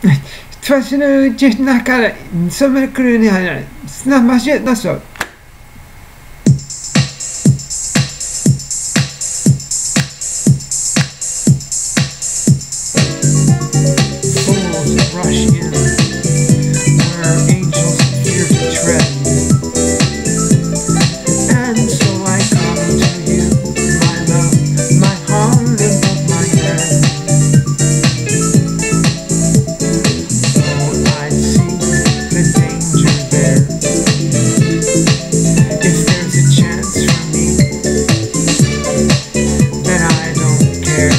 twarzy gdzieś na karę, co my krynie, na masie, na co? Rush in, where angels fear to tread. And so I come to you, my love, my heart above my head. So I see the danger there. If there's a chance for me, then I don't care.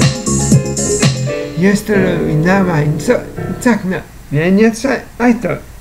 Jest to inna mańca, tak na, nie, aj to.